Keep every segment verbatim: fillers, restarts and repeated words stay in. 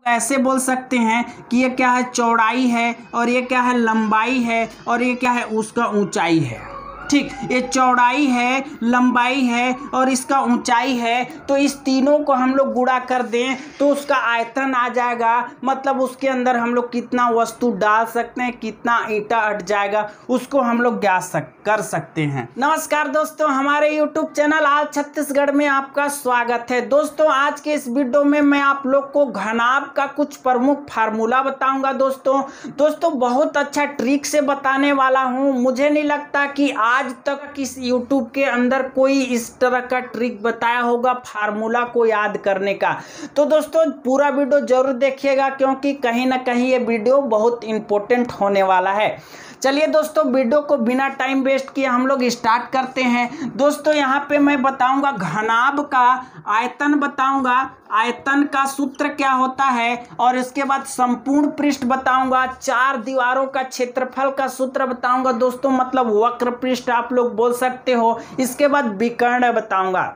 ऐसे बोल सकते हैं कि ये क्या है, चौड़ाई है, और ये क्या है, लंबाई है, और ये क्या है, उसका ऊंचाई है। ठीक, ये चौड़ाई है, लंबाई है और इसका ऊंचाई है। तो इस तीनों को हम लोग गुणा कर दें तो उसका आयतन आ जाएगा। मतलब उसके अंदर हम लोग कितना वस्तु डाल सकते हैं, कितना ईंटा अट जाएगा, उसको हम लोग ज्ञात सक, कर सकते हैं। नमस्कार दोस्तों, हमारे यूट्यूब चैनल आज छत्तीसगढ़ में आपका स्वागत है। दोस्तों, आज के इस वीडियो में मैं आप लोग को घनाभ का कुछ प्रमुख फार्मूला बताऊंगा। दोस्तों दोस्तों बहुत अच्छा ट्रिक से बताने वाला हूं। मुझे नहीं लगता कि आज तक किस यूट्यूब के अंदर कोई इस तरह का ट्रिक बताया होगा फार्मूला को याद करने का। तो दोस्तों पूरा वीडियो जरूर देखिएगा, क्योंकि कहीं ना कहीं ये वीडियो बहुत इंपॉर्टेंट होने वाला है। चलिए दोस्तों, वीडियो को बिना टाइम वेस्ट किए हम लोग स्टार्ट करते हैं। दोस्तों यहाँ पे मैं बताऊंगा घनाभ का आयतन, बताऊंगा आयतन का सूत्र क्या होता है, और इसके बाद संपूर्ण पृष्ठ बताऊंगा, चार दीवारों का क्षेत्रफल का सूत्र बताऊंगा दोस्तों, मतलब वक्र पृष्ठ आप लोग बोल सकते हो। इसके बाद विकर्ण बताऊंगा।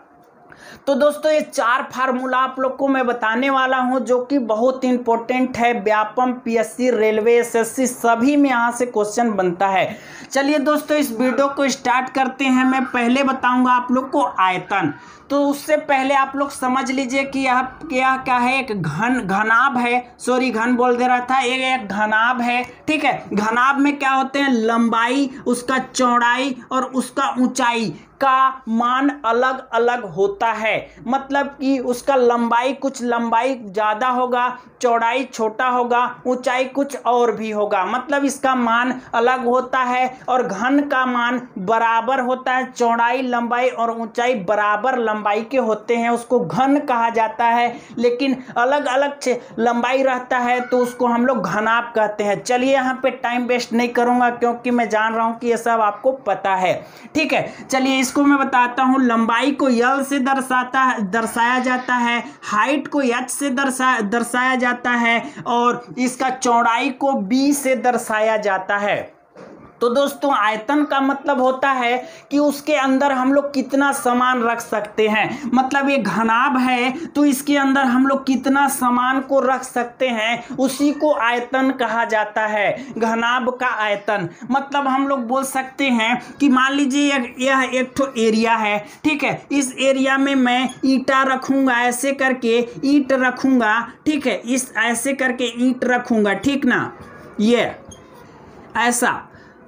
तो दोस्तों ये चार फार्मूला आप लोग को मैं बताने वाला हूं, जो कि बहुत इंपॉर्टेंट है। व्यापम, पीएससी, रेलवे, एसएससी सभी में यहाँ से क्वेश्चन बनता है। चलिए दोस्तों इस वीडियो को स्टार्ट करते हैं। मैं पहले बताऊंगा आप लोग को आयतन। तो उससे पहले आप लोग समझ लीजिए कि यह क्या क्या है, एक घन घनाभ है, सॉरी घन बोल दे रहा था, एक एक घनाभ है। ठीक है, घनाभ में क्या होते हैं, लंबाई, उसका चौड़ाई और उसका ऊंचाई का मान अलग अलग होता है। मतलब कि उसका लंबाई कुछ लंबाई ज़्यादा होगा, चौड़ाई छोटा होगा, ऊंचाई कुछ और भी होगा। मतलब इसका मान अलग होता है। और घन का मान बराबर होता है, चौड़ाई, लंबाई और ऊंचाई बराबर लंबाई के होते हैं, उसको घन कहा जाता है। लेकिन अलग अलग लंबाई रहता है तो उसको हम लोग घनाभ कहते हैं। चलिए यहाँ पे टाइम वेस्ट नहीं करूँगा, क्योंकि मैं जान रहा हूँ कि ये सब आपको पता है। ठीक है, चलिए इसको मैं बताता हूं। लंबाई को यल से दर्शाता दर्शाया जाता है, हाइट को एच से दर्शा दर्शाया जाता है, और इसका चौड़ाई को बी से दर्शाया जाता है। तो दोस्तों आयतन का मतलब होता है कि उसके अंदर हम लोग कितना सामान रख सकते हैं। मतलब ये घनाभ है तो इसके अंदर हम लोग कितना सामान को रख सकते हैं, उसी को आयतन कहा जाता है। घनाभ का आयतन मतलब हम लोग बोल सकते हैं कि मान लीजिए यह एक ठो एरिया है। ठीक है, इस एरिया में मैं ईंटा रखूंगा, ऐसे करके ईंट रखूंगा। ठीक है, इस ऐसे करके ईंट रखूंगा। ठीक ना, ये ऐसा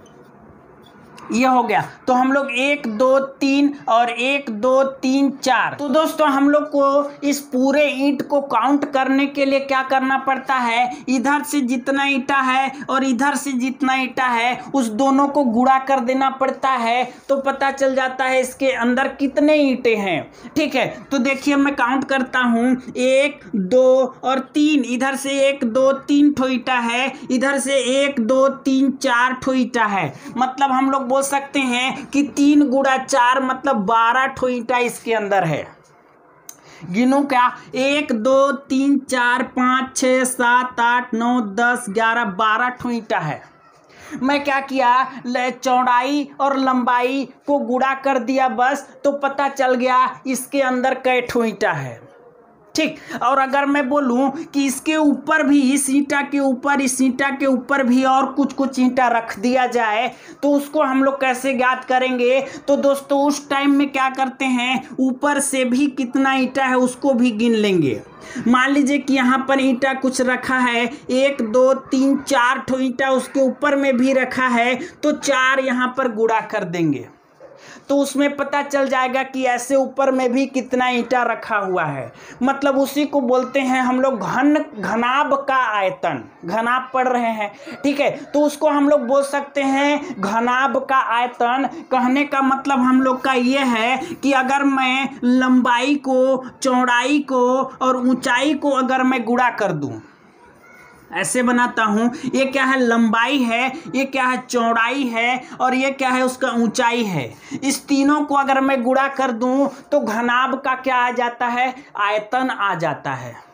ये हो गया। तो हम लोग एक दो तीन और एक दो तीन चार। तो दोस्तों हम लोग को इस पूरे ईंट को काउंट करने के लिए क्या करना पड़ता है, इधर से जितना ईंटा है और इधर से जितना ईंटा है उस दोनों को गुणा कर देना पड़ता है। तो पता चल जाता है इसके अंदर कितने ईंटे हैं। ठीक है, तो देखिए मैं काउंट करता हूँ, एक दो और तीन। इधर से एक दो तीन ठो ईंटा है, इधर से एक दो तीन चार ठो ईंटा है। मतलब हम लोग बोल सकते हैं कि तीन गुणा चार मतलब बारह ठो ईंटा इसके अंदर है। गिनो क्या, एक दो तीन चार पाँच छः सात आठ नौ दस ग्यारह बारह ठो ईंटा है। मैं क्या किया, चौड़ाई और लंबाई को गुणा कर दिया बस, तो पता चल गया इसके अंदर कै ठो ईंटा है। ठीक, और अगर मैं बोलूं कि इसके ऊपर भी, इस ईंटा के ऊपर, इस ईंटा के ऊपर भी और कुछ कुछ ईंटा रख दिया जाए तो उसको हम लोग कैसे ज्ञात करेंगे। तो दोस्तों उस टाइम में क्या करते हैं, ऊपर से भी कितना ईंटा है उसको भी गिन लेंगे। मान लीजिए कि यहाँ पर ईंटा कुछ रखा है, एक दो तीन चार ठो ईंटा उसके ऊपर में भी रखा है, तो चार यहाँ पर गुणा कर देंगे तो उसमें पता चल जाएगा कि ऐसे ऊपर में भी कितना ईंटा रखा हुआ है। मतलब उसी को बोलते हैं हम लोग घन घनाभ का आयतन। घनाभ पढ़ रहे हैं, ठीक है, तो उसको हम लोग बोल सकते हैं घनाभ का आयतन। कहने का मतलब हम लोग का ये है कि अगर मैं लंबाई को, चौड़ाई को और ऊंचाई को अगर मैं गुणा कर दूं, ऐसे बनाता हूं, ये क्या है, लंबाई है, ये क्या है, चौड़ाई है, और ये क्या है, उसका ऊंचाई है। इस तीनों को अगर मैं गुणा कर दूं तो घनाभ का क्या आ जाता है, आयतन आ जाता है।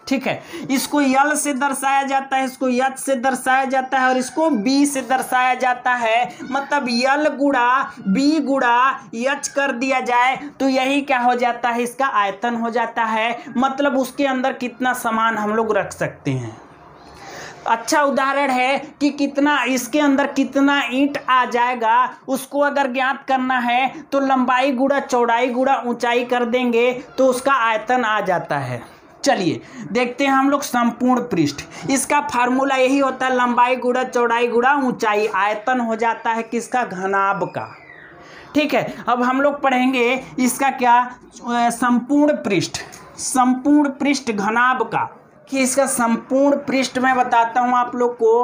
ठीक है। इसको यल से दर्शाया जाता है, इसको यच से दर्शाया जाता है और इसको बी से दर्शाया जाता है। मतलब यल गुणा बी गुणा यच कर दिया जाए तो यही क्या हो जाता है, इसका आयतन हो जाता है। मतलब उसके अंदर कितना सामान हम लोग रख सकते हैं। अच्छा उदाहरण है कि कितना इसके अंदर कितना ईंट आ जाएगा, उसको अगर ज्ञात करना है तो लंबाई गुणा चौड़ाई गुणा ऊंचाई कर देंगे तो उसका आयतन आ जाता है। चलिए देखते हैं हम लोग संपूर्ण पृष्ठ। इसका फार्मूला यही होता है लंबाई गुणा चौड़ाई गुणा ऊंचाई, आयतन हो जाता है किसका, घनाभ का। ठीक है, अब हम लोग पढ़ेंगे इसका क्या, संपूर्ण पृष्ठ, संपूर्ण पृष्ठ घनाभ का। कि इसका संपूर्ण पृष्ठ मैं बताता हूं आप लोग को।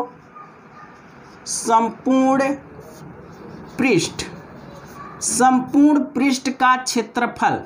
संपूर्ण पृष्ठ, संपूर्ण पृष्ठ का क्षेत्रफल,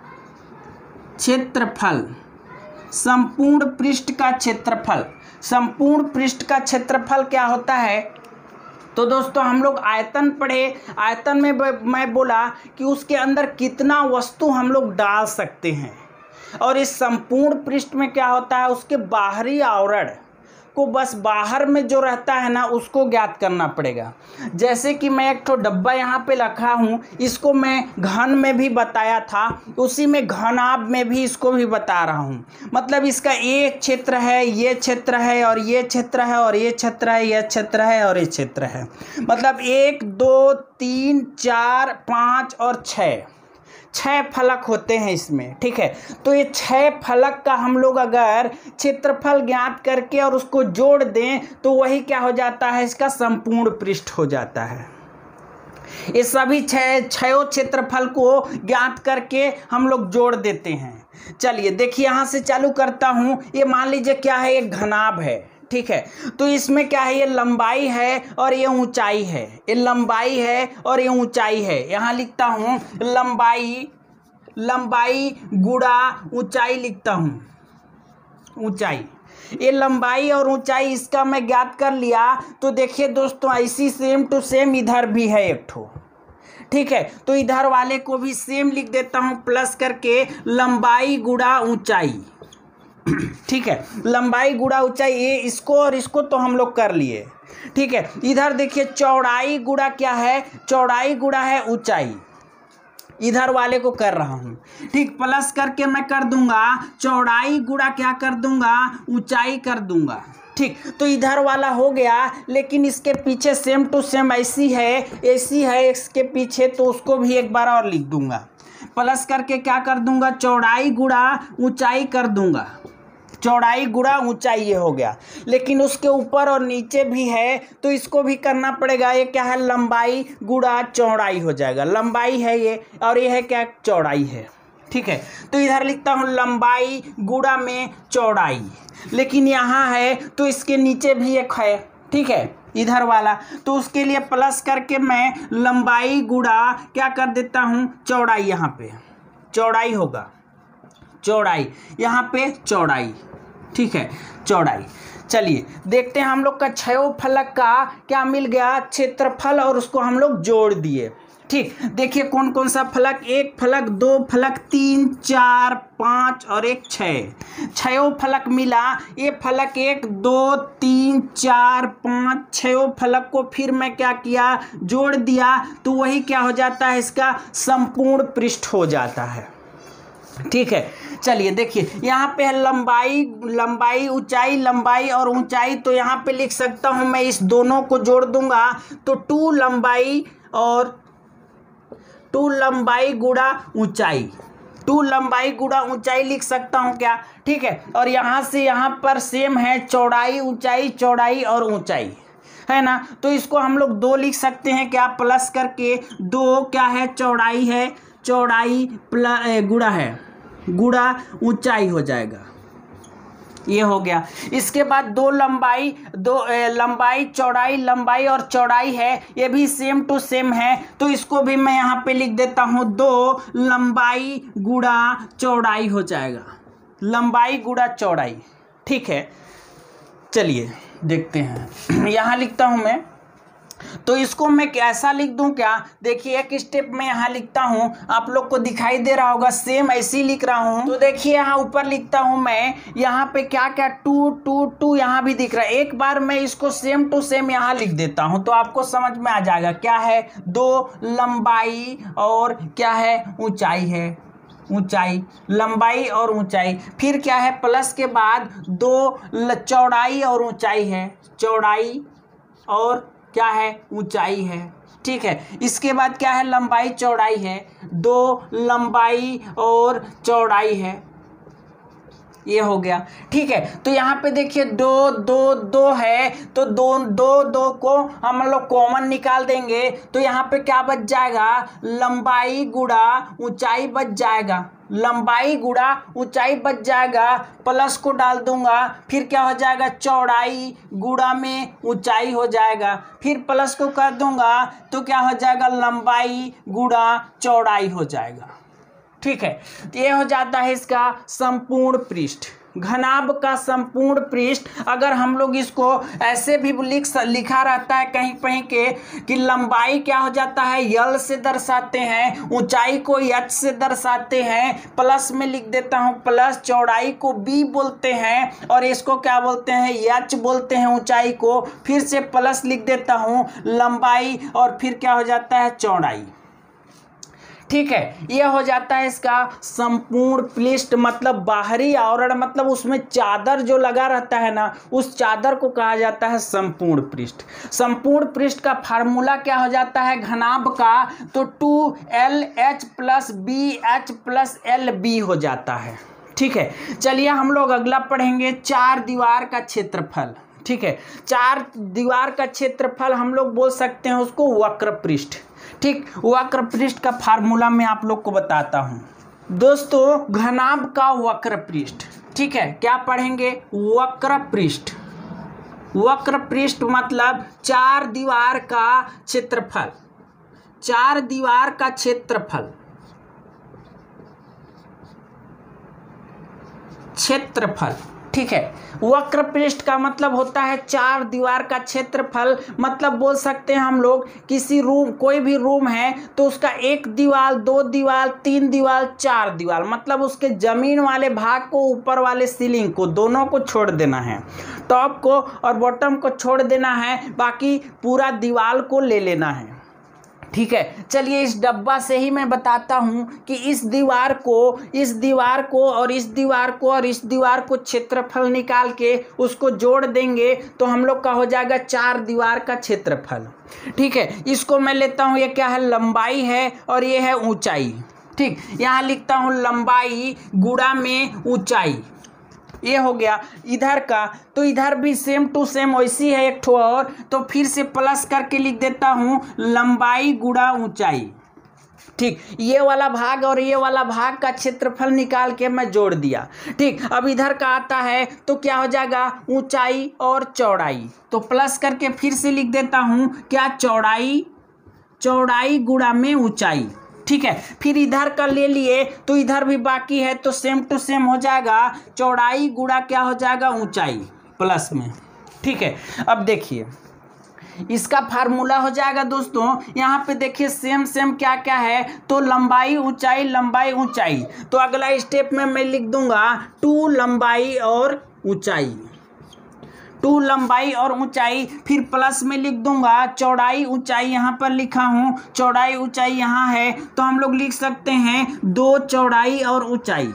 क्षेत्रफल संपूर्ण पृष्ठ का क्षेत्रफल, संपूर्ण पृष्ठ का क्षेत्रफल क्या होता है। तो दोस्तों हम लोग आयतन पढ़े, आयतन में मैं बोला कि उसके अंदर कितना वस्तु हम लोग डाल सकते हैं। और इस संपूर्ण पृष्ठ में क्या होता है, उसके बाहरी आवरण को, बस बाहर में जो रहता है ना उसको ज्ञात करना पड़ेगा। जैसे कि मैं एक तो डब्बा यहाँ पे रखा हूँ, इसको मैं घन में भी बताया था, उसी में घनाभ में भी इसको भी बता रहा हूँ। मतलब इसका एक क्षेत्र है, ये क्षेत्र है और ये क्षेत्र है और ये क्षेत्र है, ये क्षेत्र है और ये क्षेत्र है। मतलब एक दो तीन चार पाँच और छः, छह फलक होते हैं इसमें। ठीक है, तो ये छह फलक का हम लोग अगर क्षेत्रफल ज्ञात करके और उसको जोड़ दें तो वही क्या हो जाता है, इसका संपूर्ण पृष्ठ हो जाता है। ये सभी छह छयों क्षेत्रफल को ज्ञात करके हम लोग जोड़ देते हैं। चलिए देखिए यहाँ से चालू करता हूँ। ये मान लीजिए क्या है, एक घनाभ है। ठीक है, तो इसमें क्या है, ये लंबाई है और ये ऊंचाई है, ये लंबाई है और ये ऊंचाई है। यहाँ लिखता हूँ लंबाई, लंबाई गुणा ऊंचाई लिखता हूँ, ऊंचाई। ये लंबाई और ऊंचाई इसका मैं ज्ञात कर लिया। तो देखिए दोस्तों ऐसी सेम टू सेम इधर भी है एक ठो। ठीक है, तो इधर वाले को भी सेम लिख देता हूँ प्लस करके, लंबाई गुणा ऊंचाई। ठीक है, लंबाई गुणा ऊंचाई, ये इसको और इसको तो हम लोग कर लिए। ठीक है, इधर देखिए चौड़ाई गुणा क्या है, चौड़ाई गुणा है ऊंचाई, इधर वाले को कर रहा हूं। ठीक, प्लस करके मैं कर दूंगा चौड़ाई गुणा क्या कर दूंगा, ऊंचाई कर दूंगा। ठीक, तो इधर वाला हो गया, लेकिन इसके पीछे सेम टू सेम ऐसी है, ऐसी है इसके पीछे, तो उसको भी एक बार और लिख दूंगा। प्लस करके क्या कर दूंगा, चौड़ाई गुणा ऊंचाई कर दूंगा, चौड़ाई गुणा ऊंचाई ये हो गया। लेकिन उसके ऊपर और नीचे भी है तो इसको भी करना पड़ेगा। ये क्या है, लंबाई गुणा चौड़ाई हो जाएगा। लंबाई है ये और ये है क्या, चौड़ाई है। ठीक है, तो इधर लिखता हूँ लंबाई गुणा में चौड़ाई, लेकिन यहाँ है तो इसके नीचे भी एक है। ठीक है, इधर वाला, तो उसके लिए प्लस करके मैं लंबाई गुणा क्या कर देता हूँ, चौड़ाई। यहाँ पे चौड़ाई होगा, चौड़ाई यहाँ पे चौड़ाई। ठीक है, चौड़ाई। चलिए देखते हैं हम लोग का छयों फलक का क्या मिल गया, क्षेत्रफल, और उसको हम लोग जोड़ दिए। ठीक, देखिए कौन कौन सा फलक, एक फलक, दो फलक, तीन, चार, पाँच और एक छः, छयों फलक मिला। ये फलक एक दो तीन चार पाँच, छयों फलक को फिर मैं क्या किया, जोड़ दिया, तो वही क्या हो जाता है, इसका संपूर्ण पृष्ठ हो जाता है। ठीक है, चलिए देखिए यहाँ पे है लंबाई, लंबाई ऊंचाई, लंबाई और ऊंचाई। तो यहाँ पे लिख सकता हूँ मैं, इस दोनों को जोड़ दूंगा तो टू लंबाई और टू लंबाई गुणा ऊंचाई, टू लंबाई गुणा ऊंचाई लिख सकता हूँ क्या। ठीक है, और यहाँ से यहाँ पर सेम है, चौड़ाई ऊंचाई, चौड़ाई और ऊंचाई है ना। तो इसको हम लोग दो लिख सकते हैं क्या, प्लस करके दो क्या है, चौड़ाई है, चौड़ाई प्लस गुणा है, गुणा ऊंचाई हो जाएगा। ये हो गया। इसके बाद दो लंबाई, दो ए, लंबाई चौड़ाई, लंबाई और चौड़ाई है, ये भी सेम टू सेम है, तो इसको भी मैं यहाँ पे लिख देता हूँ, दो लंबाई गुणा चौड़ाई हो जाएगा, लंबाई गुणा चौड़ाई। ठीक है, चलिए देखते हैं। यहाँ लिखता हूँ मैं तो इसको मैं कैसा लिख दूं क्या, देखिए एक स्टेप में यहाँ लिखता हूँ, आप लोग को दिखाई दे रहा होगा, सेम ऐसे ही लिख रहा हूँ। तो देखिए यहाँ ऊपर लिखता हूँ मैं, यहाँ पे क्या क्या टू टू टू यहाँ भी दिख रहा है। एक बार मैं इसको सेम टू सेम यहाँ लिख देता हूँ तो आपको समझ में आ जाएगा। क्या है, दो लंबाई और क्या है, ऊंचाई है, ऊंचाई, लंबाई और ऊंचाई। फिर क्या है, प्लस के बाद दो चौड़ाई और ऊंचाई है, चौड़ाई और क्या है, ऊंचाई है। ठीक है, इसके बाद क्या है, लंबाई चौड़ाई है, दो लंबाई और चौड़ाई है, ये हो गया। ठीक है, तो यहाँ पे देखिए दो दो दो है, तो दो दो दो को हम लोग कॉमन निकाल देंगे तो यहाँ पे क्या बच जाएगा, लंबाई गुणा ऊंचाई बच जाएगा, लंबाई गुणा ऊंचाई बच जाएगा, प्लस को डाल दूंगा, फिर क्या हो जाएगा, चौड़ाई गुणा में ऊंचाई हो जाएगा, फिर प्लस को कर दूंगा तो क्या हो जाएगा, लंबाई गुणा चौड़ाई हो जाएगा। ठीक है, ये हो जाता है इसका संपूर्ण पृष्ठ, घनाभ का संपूर्ण पृष्ठ। अगर हम लोग इसको ऐसे भी लिख लिखा रहता है कहीं कहीं के कि लंबाई क्या हो जाता है, यल से दर्शाते हैं, ऊंचाई को एच से दर्शाते हैं, प्लस में लिख देता हूं प्लस, चौड़ाई को बी बोलते हैं और इसको क्या बोलते हैं, एच बोलते हैं ऊंचाई को, फिर से प्लस लिख देता हूं लंबाई और फिर क्या हो जाता है, चौड़ाई। ठीक है, यह हो जाता है इसका संपूर्ण पृष्ठ, मतलब बाहरी आवरण, मतलब उसमें चादर जो लगा रहता है ना, उस चादर को कहा जाता है संपूर्ण पृष्ठ। संपूर्ण पृष्ठ का फार्मूला क्या हो जाता है घनाभ का, तो two l h plus b h plus l b हो जाता है। ठीक है, चलिए हम लोग अगला पढ़ेंगे, चार दीवार का क्षेत्रफल। ठीक है, चार दीवार का क्षेत्रफल हम लोग बोल सकते हैं उसको वक्र पृष्ठ। ठीक, वक्र पृष्ठ का फार्मूला मैं आप लोग को बताता हूं दोस्तों, घनाभ का वक्र पृष्ठ। ठीक है, क्या पढ़ेंगे, वक्र पृष्ठ। वक्र पृष्ठ मतलब चार दीवार का क्षेत्रफल, चार दीवार का क्षेत्रफल, क्षेत्रफल। ठीक है, वक्र पृष्ठ का मतलब होता है चार दीवार का क्षेत्रफल, मतलब बोल सकते हैं हम लोग किसी रूम, कोई भी रूम है तो उसका एक दीवार, दो दीवार, तीन दीवार, चार दीवार, मतलब उसके जमीन वाले भाग को, ऊपर वाले सीलिंग को, दोनों को छोड़ देना है, टॉप को और बॉटम को छोड़ देना है, बाकी पूरा दीवार को ले लेना है। ठीक है, चलिए इस डब्बा से ही मैं बताता हूं कि इस दीवार को, इस दीवार को और इस दीवार को और इस दीवार को क्षेत्रफल निकाल के उसको जोड़ देंगे तो हम लोग का हो जाएगा चार दीवार का क्षेत्रफल। ठीक है, इसको मैं लेता हूं, ये क्या है, लंबाई है और ये है ऊंचाई। ठीक, यहाँ लिखता हूं लंबाई गुणा में ऊंचाई, ये हो गया इधर का। तो इधर भी सेम टू सेम वैसी है एक ठो और, तो फिर से प्लस करके लिख देता हूं लंबाई गुणा ऊंचाई। ठीक, ये वाला भाग और ये वाला भाग का क्षेत्रफल निकाल के मैं जोड़ दिया। ठीक, अब इधर का आता है तो क्या हो जाएगा, ऊंचाई और चौड़ाई, तो प्लस करके फिर से लिख देता हूं क्या, चौड़ाई, चौड़ाई गुणा में ऊंचाई। ठीक है, फिर इधर का ले लिए तो इधर भी बाकी है तो सेम टू सेम हो जाएगा, चौड़ाई गुणा क्या हो जाएगा, ऊंचाई प्लस में। ठीक है, अब देखिए इसका फार्मूला हो जाएगा दोस्तों, यहाँ पे देखिए सेम सेम क्या क्या है, तो लंबाई ऊंचाई, लंबाई ऊंचाई, तो अगला स्टेप में मैं लिख दूंगा टू लंबाई और ऊंचाई, टू लंबाई और ऊंचाई, फिर प्लस में लिख दूंगा चौड़ाई ऊंचाई, यहाँ पर लिखा हूं चौड़ाई ऊंचाई यहाँ है तो हम लोग लिख सकते हैं दो चौड़ाई और ऊंचाई।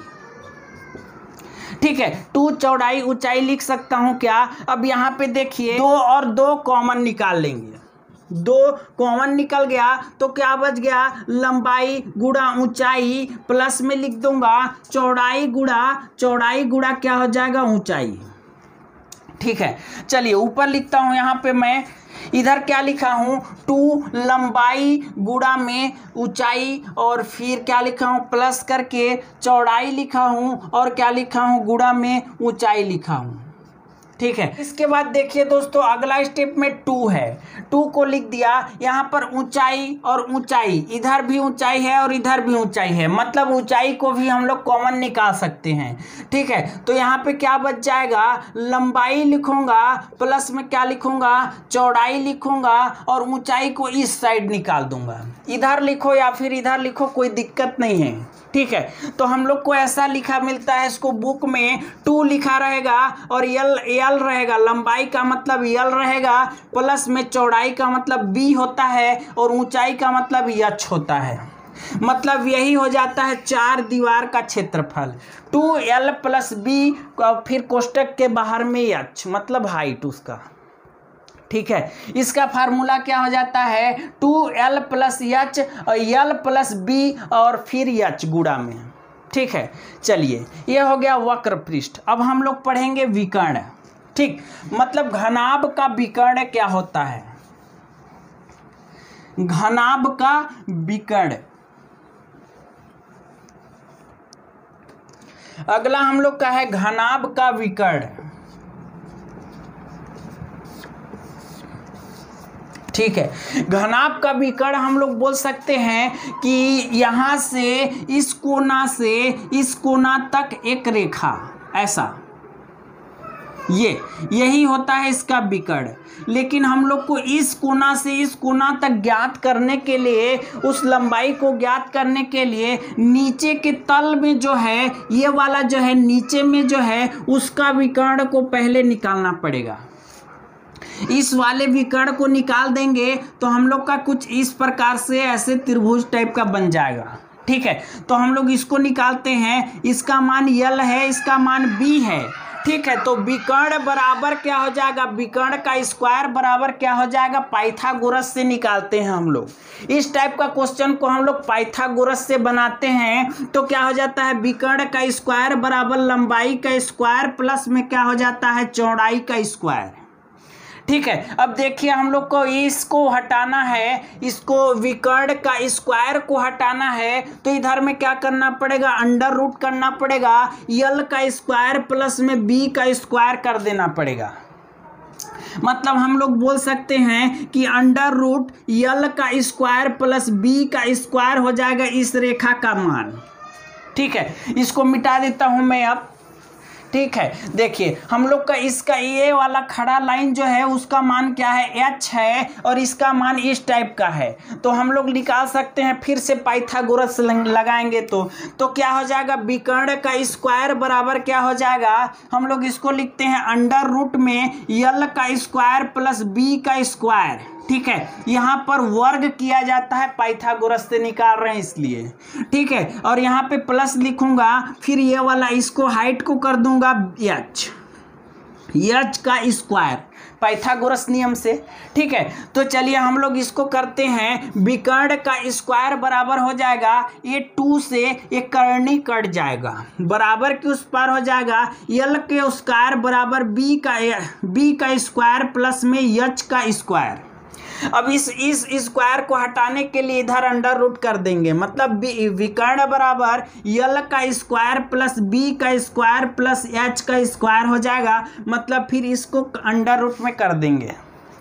ठीक है, टू चौड़ाई ऊंचाई लिख सकता हूं क्या। अब यहाँ पे देखिए दो और दो कॉमन निकाल लेंगे, दो कॉमन निकल गया तो क्या बच गया, लंबाई गुणा ऊंचाई, प्लस में लिख दूंगा चौड़ाई गुणा, चौड़ाई गुणा क्या हो जाएगा, ऊंचाई। ठीक है, चलिए ऊपर लिखता हूं, यहाँ पे मैं इधर क्या लिखा हूं, टू लंबाई गुणा में ऊंचाई और फिर क्या लिखा हूं, प्लस करके चौड़ाई लिखा हूं और क्या लिखा हूं, गुणा में ऊंचाई लिखा हूं। ठीक है। इसके बाद देखिए दोस्तों, अगला स्टेप में टू है, टू को लिख दिया। यहाँ पर ऊंचाई और ऊंचाई, इधर भी ऊंचाई है और इधर भी ऊंचाई है, मतलब ऊंचाई को भी हम लोग कॉमन निकाल सकते हैं। ठीक है, तो यहाँ पे क्या बच जाएगा, लंबाई लिखूंगा प्लस में क्या लिखूंगा, चौड़ाई लिखूंगा और ऊंचाई को इस साइड निकाल दूंगा। इधर लिखो या फिर इधर लिखो, कोई दिक्कत नहीं है। ठीक है, तो हम लोग को ऐसा लिखा मिलता है, इसको बुक में टू लिखा रहेगा और यल यल रहेगा, लंबाई का मतलब यल रहेगा, प्लस में चौड़ाई का मतलब बी होता है और ऊंचाई का मतलब यच होता है। मतलब यही हो जाता है चार दीवार का क्षेत्रफल, टू एल प्लस बी, फिर कोष्टक के बाहर में यच मतलब हाइट उसका। ठीक है, इसका फार्मूला क्या हो जाता है, two l plus h, l plus b और फिर एच गुणा में। ठीक है, चलिए ये हो गया वक्र पृष्ठ। अब हम लोग पढ़ेंगे विकर्ण। ठीक, मतलब घनाभ का विकर्ण क्या होता है, घनाभ का विकर्ण। अगला हम लोग का है घनाभ का विकर्ण। ठीक है, घनाभ का विकर्ण हम लोग बोल सकते हैं कि यहाँ से इस कोना से इस कोना तक एक रेखा, ऐसा, ये यही होता है इसका विकर्ण। लेकिन हम लोग को इस कोना से इस कोना तक ज्ञात करने के लिए, उस लंबाई को ज्ञात करने के लिए नीचे के तल में जो है, ये वाला जो है नीचे में जो है, उसका विकर्ण को पहले निकालना पड़ेगा। इस वाले विकर्ण को निकाल देंगे तो हम लोग का कुछ इस प्रकार से ऐसे त्रिभुज टाइप का बन जाएगा। ठीक है, तो हम लोग इसको निकालते हैं, इसका मान यल है, इसका मान बी है। ठीक है, तो विकर्ण बराबर क्या हो जाएगा, विकर्ण का स्क्वायर बराबर क्या हो जाएगा, पाइथागोरस से निकालते हैं हम लोग। इस टाइप का क्वेश्चन को हम लोग पाइथागोरस से बनाते हैं तो क्या हो जाता है, विकर्ण का स्क्वायर बराबर लंबाई का स्क्वायर प्लस में क्या हो जाता है, चौड़ाई का स्क्वायर। ठीक है, अब देखिए हम लोग को इसको हटाना है, इसको विकर्ण का स्क्वायर को हटाना है, तो इधर में क्या करना पड़ेगा, अंडर रूट करना पड़ेगा, यल का स्क्वायर प्लस में बी का स्क्वायर कर देना पड़ेगा। मतलब हम लोग बोल सकते हैं कि अंडर रूट यल का स्क्वायर प्लस बी का स्क्वायर हो जाएगा इस रेखा का मान। ठीक है, इसको मिटा देता हूं मैं अब। ठीक है, देखिए हम लोग का इसका ये वाला खड़ा लाइन जो है उसका मान क्या है, एच है, और इसका मान इस टाइप का है। तो हम लोग निकाल सकते हैं, फिर से पाइथागोरस लगाएंगे तो तो क्या हो जाएगा, विकर्ण का स्क्वायर बराबर क्या हो जाएगा, हम लोग इसको लिखते हैं अंडर रूट में यल का स्क्वायर प्लस बी का स्क्वायर। ठीक है, यहाँ पर वर्ग किया जाता है, पाइथागोरस से निकाल रहे हैं इसलिए। ठीक है, और यहाँ पे प्लस लिखूंगा, फिर ये वाला इसको हाइट को कर दूंगा एच, एच का स्क्वायर पाइथागोरस नियम से। ठीक है, तो चलिए हम लोग इसको करते हैं, विकर्ण का स्क्वायर बराबर हो जाएगा, ये टू से एक करनी कट जाएगा, बराबर के उस पार हो जाएगा, यल के स्क्वायर बराबर बी का बी का स्क्वायर प्लस में एच का स्क्वायर। अब इस इस स्क्वायर को हटाने के लिए इधर अंडर रूट कर देंगे, मतलब विकर्ण बराबर यल का स्क्वायर प्लस बी का स्क्वायर प्लस एच का स्क्वायर हो जाएगा। मतलब फिर इसको अंडर रूट में कर देंगे,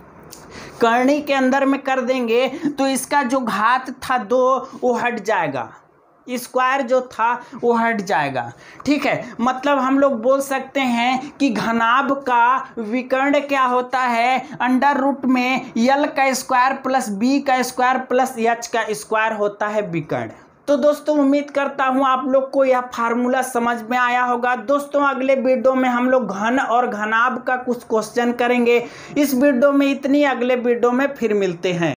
करनी के अंदर में कर देंगे, तो इसका जो घात था दो वो हट जाएगा, स्क्वायर जो था वो हट जाएगा। ठीक है, मतलब हम लोग बोल सकते हैं कि घनाभ का विकर्ण क्या होता है, अंडर रूट में यल का स्क्वायर प्लस बी का स्क्वायर प्लस एच का स्क्वायर होता है विकर्ण। तो दोस्तों उम्मीद करता हूं आप लोग को यह फार्मूला समझ में आया होगा। दोस्तों अगले वीडियो में हम लोग घन और घनाभ का कुछ क्वेश्चन करेंगे। इस वीडियो में इतनी, अगले वीडियो में फिर मिलते हैं।